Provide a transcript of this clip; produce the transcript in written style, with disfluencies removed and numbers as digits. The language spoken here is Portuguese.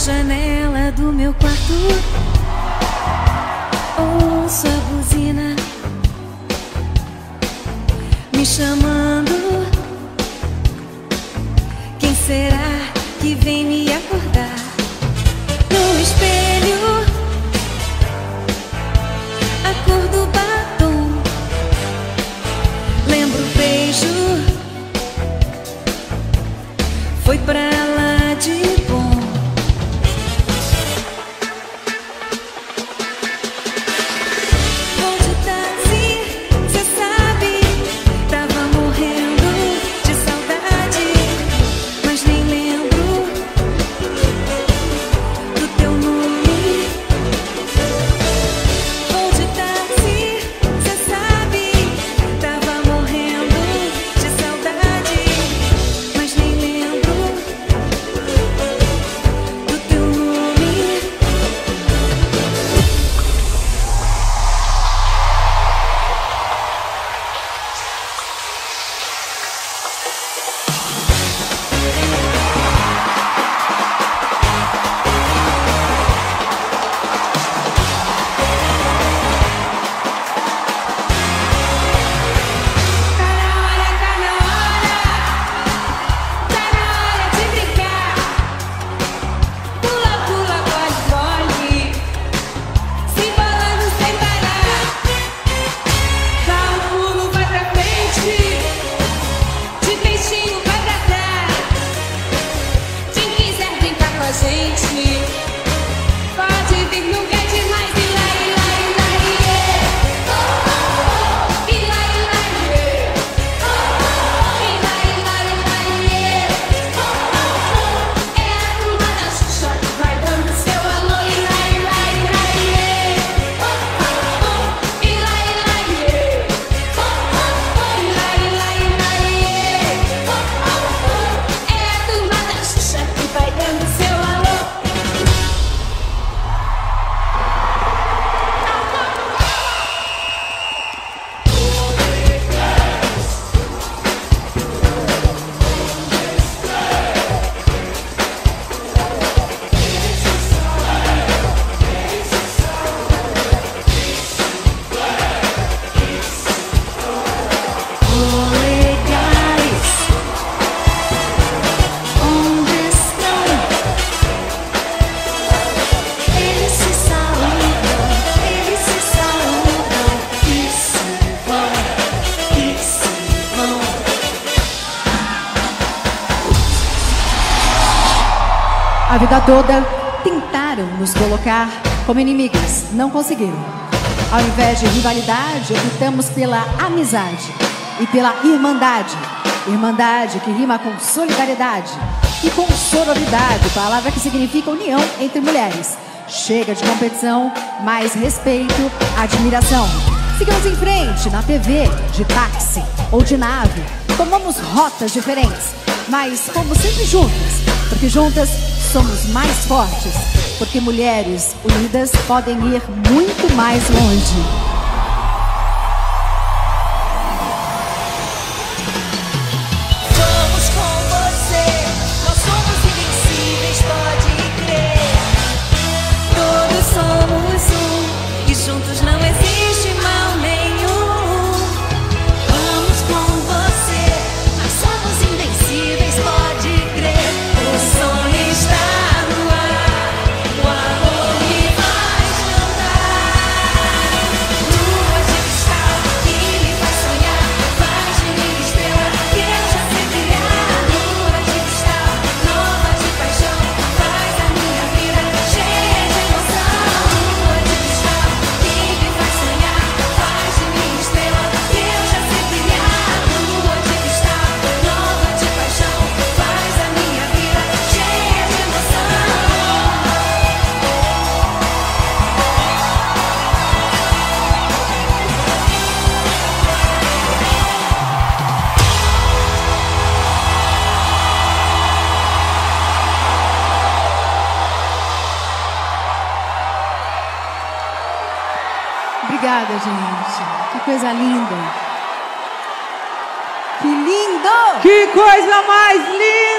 janela do meu quarto, ouço a buzina me chamando. Quem será que vem me acordar? No espelho, a cor do batom. Lembro o beijo, foi pra lá de bom. Vou de táxi, cê sabe, tava morrendo de saudade, mas nem lembro do teu nome. Vou de táxi, cê sabe, tava morrendo de saudade, mas nem lembro do teu nome. Tá na hora de brincar. Pula, pula, corre, corre, se embolando sem parar. Dá um pulo, vai pra frente, de peixinho vai pra trás. Quem quiser brincar com a gente, pode vir, nunca é demais. E lá, e lá, e lá, yeah. Oh, oh, oh. E lá, yeah. Oh, oh, oh. E lá, yeah. Oh, oh, oh. É a turma da Xuxa que vai dando seu alô. E lá, yeah. Oh, oh, oh. E lá, yeah. Oh, oh, oh. E lá, yeah. Oh, oh, oh. É a turma da Xuxa que vai dando seu alô. Legais, onde estão? Eles se saúdam e se vão. A vida toda tentaram nos colocar como inimigos, não conseguiram. Ao invés de rivalidade, optamos pela amizade e pela irmandade. Irmandade que rima com solidariedade e com sororidade, palavra que significa união entre mulheres. Chega de competição, mais respeito, admiração. Seguimos em frente na TV, de táxi ou de nave. Tomamos rotas diferentes, mas como sempre juntas, porque juntas somos mais fortes, porque mulheres unidas podem ir muito mais longe. Somos com você, nós somos invencíveis, pode crer. Todos somos um, e juntos não existe mal nenhum. Vamos com você, nós somos invencíveis, pode crer. O sonho está no ar, o amor me faz cantar. Lua de cristal que me faz sonhar, faz de mim estrela que eu já sei brilhar. Lua de cristal, nova de paixão, faz a minha vida cheia de emoção. Lua de cristal que me faz sonhar, faz de mim estrela que eu já sei brilhar. Lua de cristal, nova de paixão, faz a minha vida cheia de emoção. Obrigada, gente. Que coisa linda. Que lindo! Que coisa mais linda!